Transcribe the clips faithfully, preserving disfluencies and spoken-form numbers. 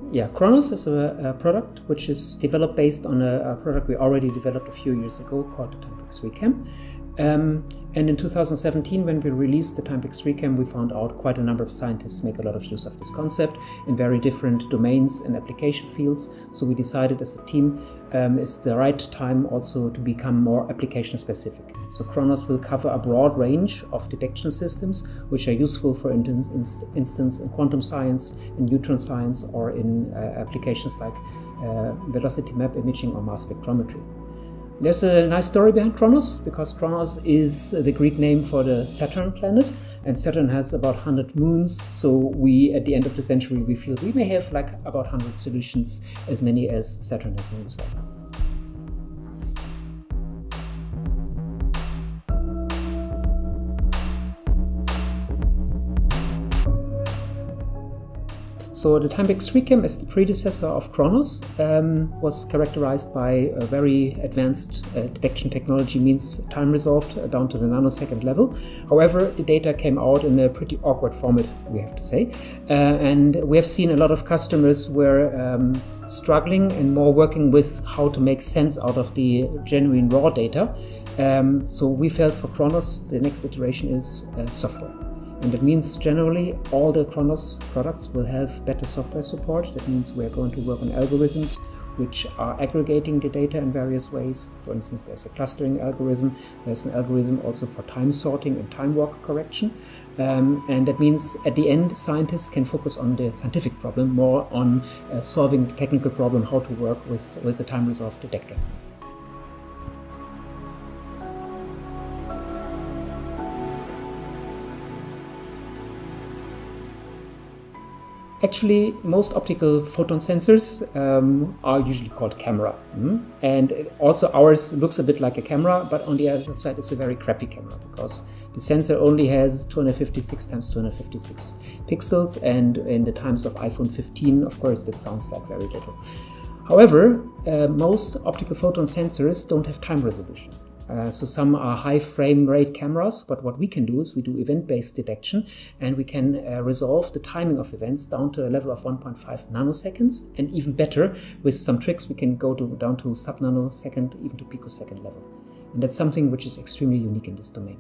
Yeah, Chronos is a, a product which is developed based on a, a product we already developed a few years ago called the Timepic three cam. Um, and in two thousand seventeen, when we released the Timepic three cam, we found out quite a number of scientists make a lot of use of this concept in very different domains and application fields. So we decided as a team um, it's the right time also to become more application specific. So Chronos will cover a broad range of detection systems which are useful, for in inst instance, in quantum science, in neutron science, or in uh, applications like uh, velocity map imaging or mass spectrometry. There's a nice story behind Chronos, because Chronos is the Greek name for the Saturn planet, and Saturn has about one hundred moons, so we, at the end of the century, we feel we may have like about one hundred solutions, as many as Saturn has moons right now. So the Timepic three cam, as the predecessor of Chronos, um, was characterized by a very advanced uh, detection technology, means time resolved uh, down to the nanosecond level. However, the data came out in a pretty awkward format, we have to say. Uh, and we have seen a lot of customers were um, struggling and more working with how to make sense out of the genuine raw data. Um, so we felt for Chronos, the next iteration is uh, software. And that means generally all the Chronos products will have better software support. That means we're going to work on algorithms which are aggregating the data in various ways. For instance, there's a clustering algorithm. There's an algorithm also for time sorting and time walk correction. Um, and that means at the end, scientists can focus on the scientific problem, more on uh, solving the technical problem, how to work with, with a time-resolved detector. Actually, most optical photon sensors um, are usually called camera. Mm? And also ours looks a bit like a camera, but on the other side it's a very crappy camera, because the sensor only has two hundred fifty-six times two hundred fifty-six pixels, and in the times of iPhone fifteen, of course, that sounds like very little. However, uh, most optical photon sensors don't have time resolution. Uh, so some are high frame rate cameras, but what we can do is we do event-based detection, and we can uh, resolve the timing of events down to a level of one point five nanoseconds, and even better, with some tricks we can go to, down to sub-nanosecond, even to picosecond level. And that's something which is extremely unique in this domain.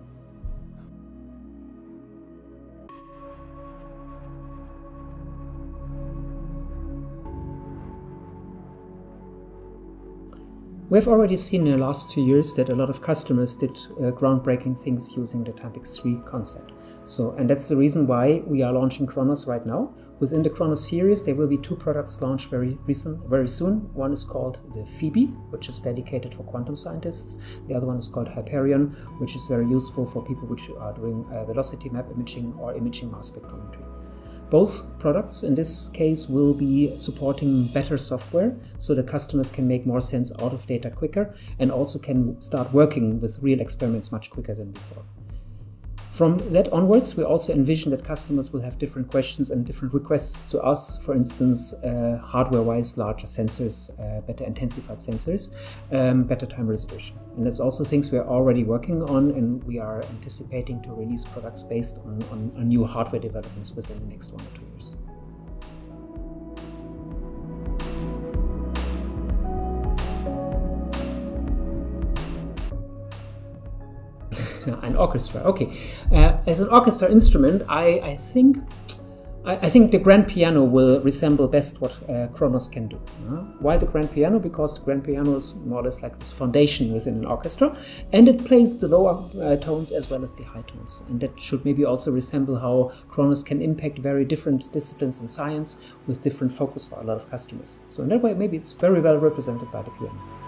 We've already seen in the last two years that a lot of customers did uh, groundbreaking things using the Timepic three concept. So, and that's the reason why we are launching Chronos right now. Within the Chronos series, there will be two products launched very recent, very soon. One is called the Phoebe, which is dedicated for quantum scientists. The other one is called Hyperion, which is very useful for people which are doing uh, velocity map imaging or imaging mass spectrometry. Both products in this case will be supporting better software, so the customers can make more sense out of data quicker, and also can start working with real experiments much quicker than before. From that onwards, we also envision that customers will have different questions and different requests to us. For instance, uh, hardware-wise, larger sensors, uh, better intensified sensors, um, better time resolution. And that's also things we are already working on, and we are anticipating to release products based on, on, on new hardware developments within the next one or two years. An orchestra, okay. Uh, as an orchestra instrument, I, I think I, I think the grand piano will resemble best what uh, Chronos can do. Uh, why the grand piano? Because the grand piano is more or less like this foundation within an orchestra, and it plays the lower uh, tones as well as the high tones. And that should maybe also resemble how Chronos can impact very different disciplines in science with different focus for a lot of customers. So in that way, maybe it's very well represented by the piano.